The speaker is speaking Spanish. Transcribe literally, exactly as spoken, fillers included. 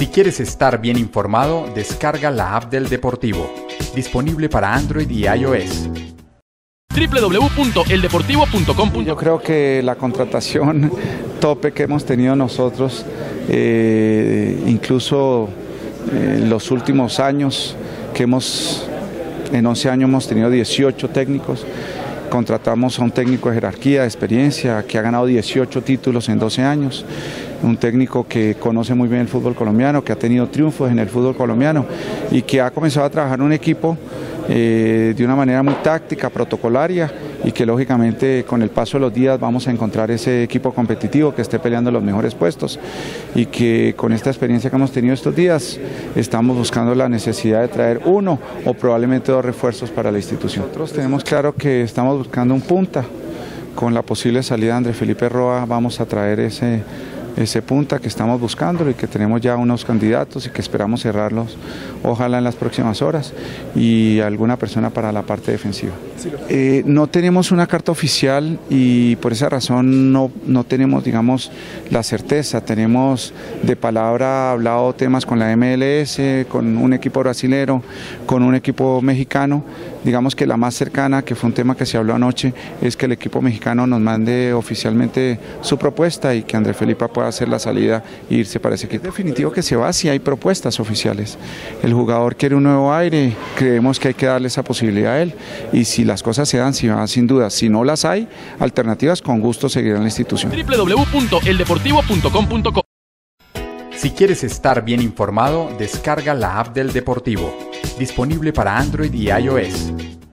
Si quieres estar bien informado, descarga la app del Deportivo, disponible para Android y iOS. doble u doble u doble u punto el deportivo punto com. Yo creo que la contratación tope que hemos tenido nosotros, eh, incluso en eh, los últimos años, que hemos, en once años hemos tenido dieciocho técnicos, contratamos a un técnico de jerarquía, de experiencia, que ha ganado dieciocho títulos en doce años, un técnico que conoce muy bien el fútbol colombiano, que ha tenido triunfos en el fútbol colombiano y que ha comenzado a trabajar en un equipo eh, de una manera muy táctica, protocolaria, y que lógicamente con el paso de los días vamos a encontrar ese equipo competitivo que esté peleando los mejores puestos, y que con esta experiencia que hemos tenido estos días estamos buscando la necesidad de traer uno o probablemente dos refuerzos para la institución. Nosotros tenemos claro que estamos buscando un punta. Con la posible salida de Andrés Felipe Roa vamos a traer ese ese punta que estamos buscando y que tenemos ya unos candidatos y que esperamos cerrarlos ojalá en las próximas horas, y alguna persona para la parte defensiva. Eh, no tenemos una carta oficial y por esa razón no, no tenemos, digamos, la certeza. Tenemos de palabra hablado temas con la M L S, con un equipo brasilero, con un equipo mexicano. Digamos que la más cercana, que fue un tema que se habló anoche, es que el equipo mexicano nos mande oficialmente su propuesta y que Andrés Felipe pueda hacer la salida e irse para ese equipo. Es definitivo que se va si hay propuestas oficiales. El jugador quiere un nuevo aire, creemos que hay que darle esa posibilidad a él, y si las cosas se dan, si van, sin duda. Si no las hay, alternativas, con gusto seguirán en la institución. doble u doble u doble u punto el deportivo punto com punto co. Si quieres estar bien informado, descarga la app del Deportivo, disponible para Android y iOS.